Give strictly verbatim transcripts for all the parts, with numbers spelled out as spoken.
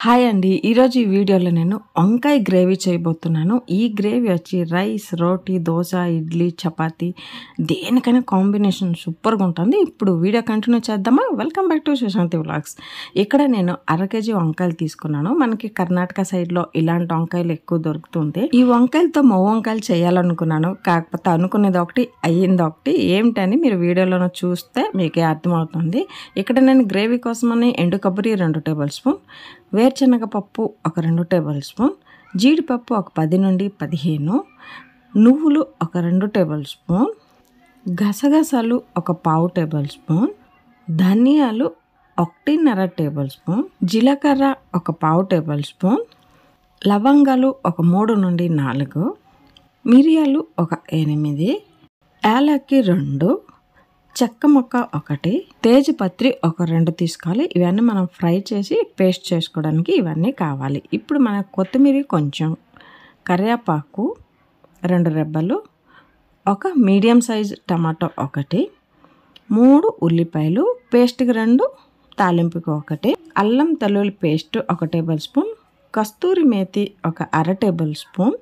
Hi అండి. ఈరోజు ఈ వీడియోలో నేను వంకాయ గ్రేవీ చేయబోతున్నాను. ఈ గ్రేవీ వచ్చి రైస్, రోటీ, దోస, ఇడ్లీ, చపాతీ దేనికైనా కాంబినేషన్ సూపర్‌గా ఉంటుంది. ఇప్పుడు వీడియో కంటిన్యూ చేద్దామా? Welcome back to Sushanti vlogs. ఇక్కడ నేను అర కేజీ వంకాయలు తీసుకున్నాను. మనకి కర్ణాటక సైడ్‌లో ఇలాంటి వంకాయలు ఎక్కువ దొరుకుతుంది. ఈ వంకాయలతో మొవ్వ వంకాయలు చేయాలనుకున్నాను. కాకపోతే అనుకునేది ఒకటి, అయ్యింది ఒకటి. ఏమిటని మీరు వీడియోలోనే చూస్తే మీకే అర్థమవుతుంది. ఇక్కడ నేను గ్రేవీ కోసమని ఎండు కొబ్బరి రెండు టేబుల్ స్పూన్, వేరుశనగ పప్పు ఒక రెండు టేబుల్ స్పూన్, జీడిపప్పు ఒక పది నుండి పదిహేను, నువ్వులు ఒక రెండు టేబుల్ స్పూన్, గసగసాలు ఒక పావు టేబుల్ స్పూన్, ధనియాలు ఒకటిన్నర టేబుల్ స్పూన్, జీలకర్ర ఒక పావు టేబుల్ స్పూన్, లవంగాలు ఒక మూడు నుండి నాలుగు, మిరియాలు ఒక ఎనిమిది, యాలక్కి రెండు, చెక్క ముక్క ఒకటి, తేజపత్రి ఒక రెండు తీసుకోవాలి. ఇవన్నీ మనం ఫ్రై చేసి పేస్ట్ చేసుకోవడానికి ఇవన్నీ కావాలి. ఇప్పుడు మన కొత్తిమీర కొంచెం, కరివేపాకు రెండు రెబ్బలు, ఒక మీడియం సైజ్ టమాటో ఒకటి, మూడు ఉల్లిపాయలు పేస్ట్కి రెండు, తాలింపుకి ఒకటి, అల్లం తెల్లుల్లి పేస్ట్ ఒక టేబుల్ స్పూన్, కస్తూరి మేతి ఒక అర టేబుల్ స్పూన్,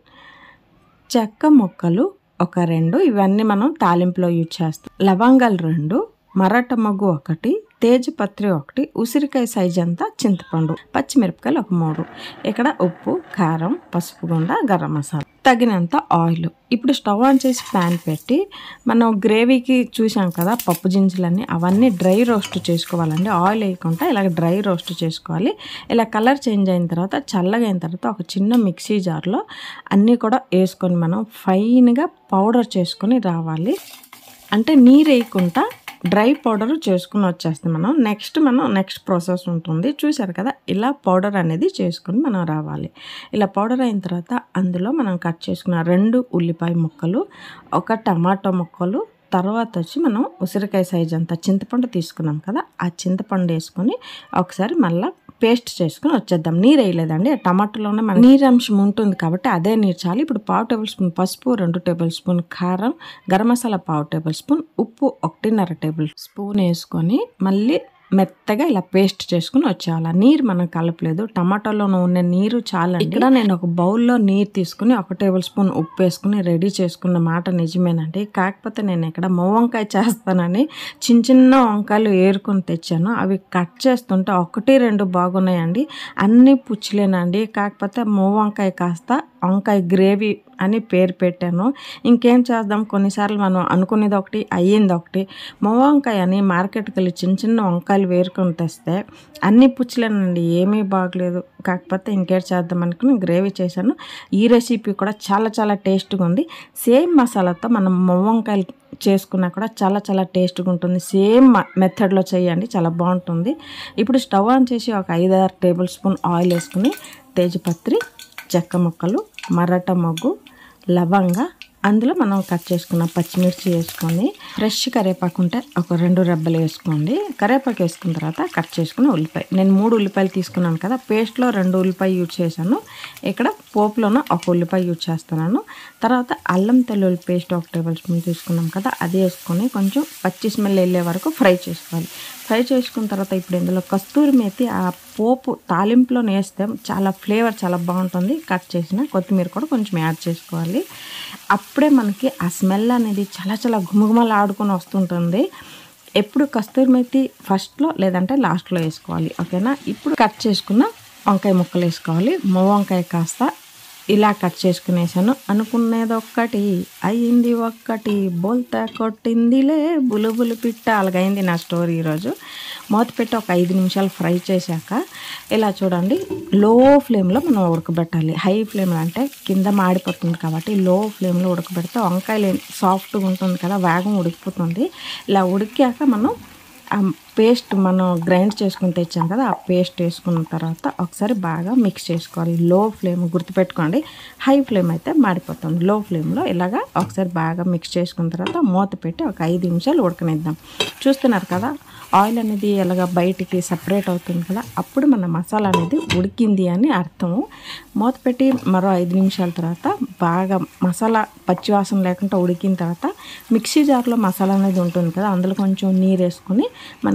చెక్క ముక్కలు ఒక రెండు, ఇవన్నీ మనం తాలింపులో యూజ్ చేస్తాం, లవంగాలు రెండు, మరాఠా మొగ్గు ఒకటి, తేజపత్రి ఒకటి, ఉసిరికాయ సైజ్ అంతా చింతపండు, పచ్చిమిరపకాయలు ఒక మూడు, ఇక్కడ ఉప్పు, కారం, పసుపు గుండ, గరం మసాలా, తగినంత ఆయిల్. ఇప్పుడు స్టవ్ ఆన్ చేసి ప్యాన్ పెట్టి మనం గ్రేవీకి చూసాం కదా పప్పు దినుసులన్నీ, అవన్నీ డ్రై రోస్ట్ చేసుకోవాలండి. ఆయిల్ వేయకుండా ఇలాగ డ్రై రోస్ట్ చేసుకోవాలి. ఇలా కలర్ చేంజ్ అయిన తర్వాత చల్లగా అయిన తర్వాత ఒక చిన్న మిక్సీ జార్లో అన్నీ కూడా వేసుకొని మనం ఫైన్గా పౌడర్ చేసుకొని రావాలి. అంటే నీరు వేయకుండా డ్రై పౌడర్ చేసుకుని వచ్చేస్తాం మనం. నెక్స్ట్ మనం నెక్స్ట్ ప్రాసెస్ ఉంటుంది చూసారు కదా, ఇలా పౌడర్ అనేది చేసుకొని మనం రావాలి. ఇలా పౌడర్ అయిన తర్వాత అందులో మనం కట్ చేసుకున్న రెండు ఉల్లిపాయ ముక్కలు, ఒక టమాటో ముక్కలు, తర్వాత వచ్చి మనం ఉసిరికాయ సైజ్ అంతా చింతపండు తీసుకున్నాం కదా, ఆ చింతపండు వేసుకొని ఒకసారి మళ్ళీ పేస్ట్ చేసుకుని వచ్చేద్దాం. నీరు వేయలేదండి, ఆ టమాటోలోనే మన నీరు అంశం ఉంటుంది కాబట్టి అదే నీరు చాలు. ఇప్పుడు పావు టేబుల్ స్పూన్ పసుపు, రెండు టేబుల్ స్పూన్ కారం, గరం మసాలా పావు టేబుల్ స్పూన్, ఉప్పు ఒకటిన్నర టేబుల్ స్పూన్ వేసుకొని మళ్ళీ మెత్తగా ఇలా పేస్ట్ చేసుకుని వచ్చేయాలి. నీరు మనం కలపలేదు, టమాటోలో ఉన్న నీరు చాలా. ఇక్కడ నేను ఒక బౌల్లో నీరు తీసుకుని ఒక టేబుల్ స్పూన్ ఉప్పు వేసుకుని రెడీ చేసుకున్న మాట నిజమేనండి. కాకపోతే నేను ఇక్కడ మొవ్వ వంకాయ చేస్తానని చిన్న చిన్న వంకాయలు ఏరుకొని తెచ్చాను. అవి కట్ చేస్తుంటే ఒకటి రెండు బాగున్నాయండి, అన్నీ పుచ్చిలేనండి. కాకపోతే మొవ్వ వంకాయ కాస్త వంకాయ గ్రేవీ అని పేరు పెట్టాను. ఇంకేం చేద్దాం, కొన్నిసార్లు మనం అనుకునేది ఒకటి, అయ్యింది ఒకటి. మొవ్వ వంకాయ అని మార్కెట్కి వెళ్ళి చిన్న చిన్న వంకాయలు వేరుకొని తెస్తే అన్నీ పుచ్చలేనండి, ఏమీ బాగలేదు. కాకపోతే ఇంకేం చేద్దాం అనుకుని గ్రేవీ చేశాను. ఈ రెసిపీ కూడా చాలా చాలా టేస్ట్గా ఉంది. సేమ్ మసాలాతో మనం మొవ్వ వంకాయలు చేసుకున్నా కూడా చాలా చాలా టేస్ట్గా ఉంటుంది. సేమ్ మెథడ్లో చేయండి, చాలా బాగుంటుంది. ఇప్పుడు స్టవ్ ఆన్ చేసి ఒక ఐదు ఆరు టేబుల్ స్పూన్ ఆయిల్ వేసుకుని తేజపత్రి, చెక్క ముక్కలు, మరాఠా మొగ్గు, లవంగా, అందులో మనం కట్ చేసుకున్న పచ్చిమిర్చి వేసుకొని ఫ్రెష్ కరివేపాకు ఉంటే ఒక రెండు రెబ్బలు వేసుకోండి. కరివేపాకు వేసుకున్న తర్వాత కట్ చేసుకున్న ఉల్లిపాయ, నేను మూడు ఉల్లిపాయలు తీసుకున్నాను కదా, పేస్ట్లో రెండు ఉల్లిపాయ యూజ్ చేశాను, ఇక్కడ పోపులోన ఒక ఉల్లిపాయ యూజ్ చేస్తున్నాను. తర్వాత అల్లం తెల్లుల్లి పేస్ట్ ఒక టేబుల్ స్పూన్ తీసుకున్నాం కదా, అది వేసుకొని కొంచెం పచ్చి స్మెల్ వెళ్ళే వరకు ఫ్రై చేసుకోవాలి. ఫ్రై చేసుకున్న తర్వాత ఇప్పుడు ఇందులో కస్తూరి మేతి ఆ పోపు తాలింపులో వేస్తే చాలా ఫ్లేవర్ చాలా బాగుంటుంది. కట్ చేసిన కొత్తిమీర కూడా కొంచెం యాడ్ చేసుకోవాలి. అప్పుడే మనకి ఆ స్మెల్ అనేది చాలా చాలా గుమగుమలు ఆడుకొని వస్తుంటుంది. ఎప్పుడు కస్తూరి మేతి ఫస్ట్లో లేదంటే లాస్ట్లో వేసుకోవాలి, ఓకేనా. ఇప్పుడు కట్ చేసుకున్న వంకాయ ముక్కలు వేసుకోవాలి. మొవ్వ వంకాయ కాస్త ఇలా కట్ చేసుకునేసాను. అనుకునేది ఒక్కటి, అయ్యింది ఒక్కటి, బోల్తా కొట్టిందిలే బులుబులు పిట్ట, అలాగైంది నా స్టోరీ. ఈరోజు మూత పెట్టి ఒక ఐదు నిమిషాలు ఫ్రై చేశాక ఇలా చూడండి, లో ఫ్లేమ్లో మనం ఉడకబెట్టాలి. హై ఫ్లేమ్లో అంటే కింద మాడిపోతుంది కాబట్టి లో ఫ్లేమ్లో ఉడకబెడితే వంకాయలు సాఫ్ట్గా ఉంటుంది కదా, వేగం ఉడికిపోతుంది. ఇలా ఉడికాక మనం ఆ పేస్ట్ మనం గ్రైండ్ చేసుకుని తెచ్చాం కదా, ఆ పేస్ట్ వేసుకున్న తర్వాత ఒకసారి బాగా మిక్స్ చేసుకోవాలి. లో ఫ్లేమ్ గుర్తుపెట్టుకోండి, హై ఫ్లేమ్ అయితే మాడిపోతుంది. లో ఫ్లేమ్లో ఇలాగా ఒకసారి బాగా మిక్స్ చేసుకున్న తర్వాత మూత పెట్టి ఒక ఐదు నిమిషాలు ఉడకనిద్దాం. చూస్తున్నారు కదా, ఆయిల్ అనేది ఎలాగ బయటికి సపరేట్ అవుతుంది కదా, అప్పుడు మన మసాలా అనేది ఉడికింది అని అర్థము. మూత పెట్టి మరో ఐదు నిమిషాల తర్వాత బాగా మసాలా పచ్చివాసన లేకుండా ఉడికిన తర్వాత మిక్సీ జార్లో మసాలా అనేది ఉంటుంది కదా, అందులో కొంచెం నీరు వేసుకొని మనకి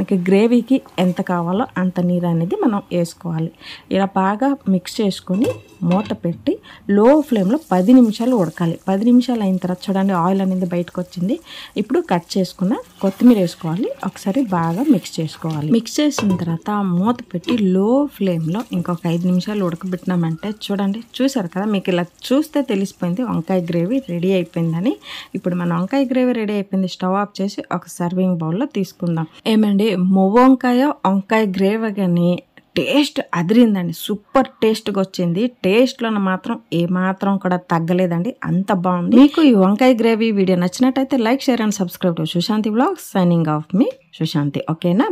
మనకి గ్రేవీకి ఎంత కావాలో అంత నీరు అనేది మనం వేసుకోవాలి. ఇలా బాగా మిక్స్ చేసుకొని మూత పెట్టి లో ఫ్లేమ్లో పది నిమిషాలు ఉడకాలి. పది నిమిషాలు అయిన తర్వాత చూడండి ఆయిల్ అనేది బయటకు వచ్చింది. ఇప్పుడు కట్ చేసుకున్న కొత్తిమీర వేసుకోవాలి. ఒకసారి బాగా మిక్స్ చేసుకోవాలి. మిక్స్ చేసిన తర్వాత మూత పెట్టి లో ఫ్లేమ్లో ఇంకొక ఐదు నిమిషాలు ఉడకబెట్టినామంటే చూడండి, చూసారు కదా, మీకు ఇలా చూస్తే తెలిసిపోయింది వంకాయ గ్రేవీ రెడీ అయిపోయిందని. ఇప్పుడు మన వంకాయ గ్రేవీ రెడీ అయిపోయింది. స్టవ్ ఆఫ్ చేసి ఒక సర్వింగ్ బౌల్లో తీసుకుందాం. ఏమండి, మువ్వ వంకాయ వంకాయ గ్రేవీ కానీ టేస్ట్ అదిరిందండి. సూపర్ టేస్ట్గా వచ్చింది. టేస్ట్లో మాత్రం ఏమాత్రం కూడా తగ్గలేదండి, అంత బాగుంది. మీకు ఈ వంకాయ గ్రేవీ వీడియో నచ్చినట్టయితే like, share and subscribe to Sushanti vlogs. Signing off మీ సుశాంతి. ఓకేనా?